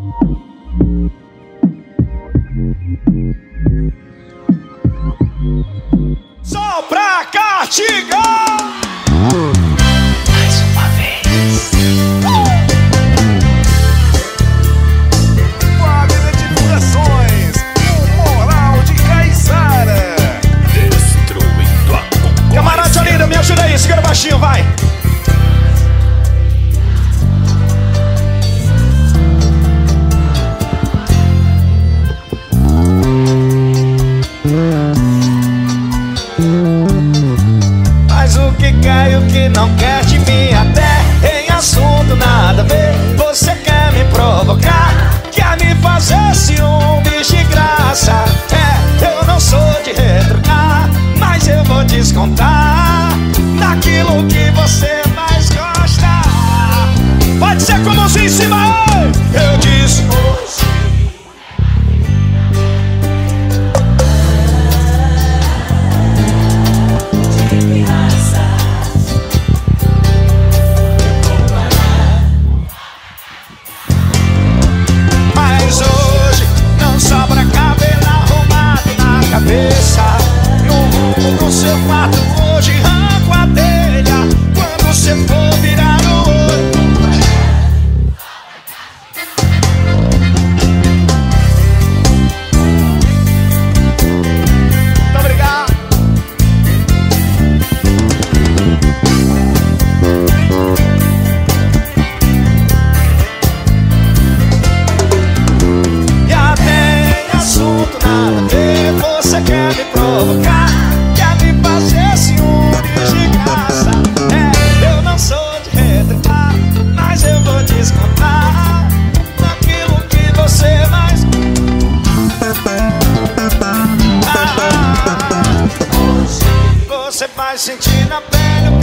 Só pra castigar. Mais uma vez. Quadrilha de Divulgações, o moral de Caiçara. Destruindo a concorrência. Camarada linda, me ajuda aí, segura baixinho, vai. Mas o que quer e o que não quer de mim, até em assunto nada a ver. Você quer me provocar, quer me fazer ciúmes de graça. É, eu não sou de retrucar, mas eu vou descontar naquilo que você mais gosta. Pode ser com a mãozinha em cima, eu disse hoje. Mas hoje não sobra cabelo arrumado na cabeça. No seu quarto hoje arranco a telha quando você for virar o olho. Muito obrigado. Já tem assunto nada a ver. Você quer me provocar, quer me fazer ciúmes de graça. É, eu não sou de retrucar, mas eu vou descontar naquilo que você mais. Hoje você vai sentir na pele o